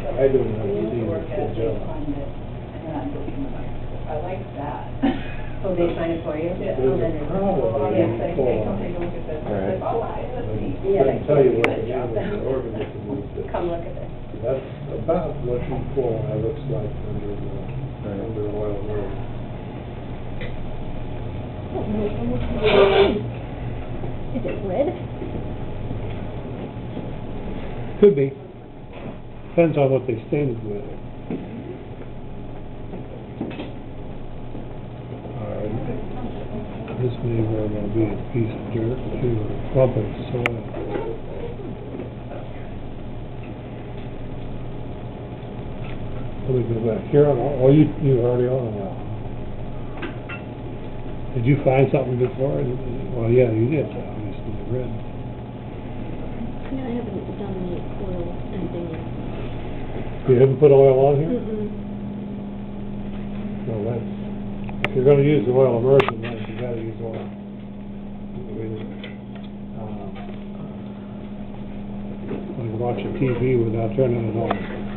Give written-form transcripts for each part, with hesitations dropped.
I don't have to see work the at job. I like that. Oh, they sign it for you? Yeah. Oh, then There's it's- probably Yes, I four. come take a look at this. Right. Like, oh, I see. I can tell you what the name of the organism is, but Come look at this. that's about what E. looks like under oil worm. Is it red? Could be. Depends on what they stain it with. This may very well be a piece of dirt too, or a clump of soil. Let me go back here. Oh, you already on it now. Did you find something before? Well, yeah, you did, obviously, you read. Yeah, I haven't done any oil anything yet. You haven't put oil on here? Mm-mm. No, that's, if you're gonna use the oil immersion, then you gotta use oil. I mean, like watching TV without turning it on.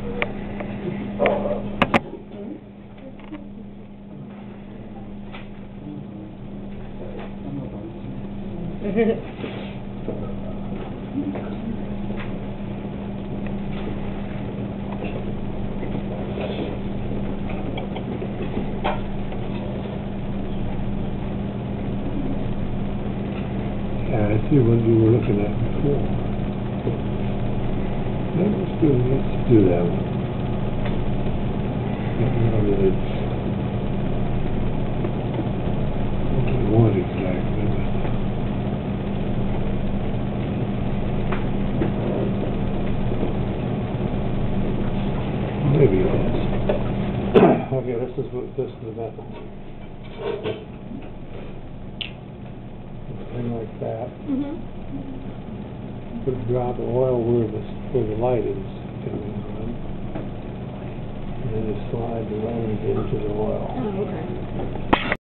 Yeah, I see what you were looking at before. Yeah, let's do that one. What we want exactly, but maybe it is. Okay, this is the method. Thing like that. Mm-hmm. Put a drop of oil where the light is coming from, and then you slide the lens into the oil. Oh, okay.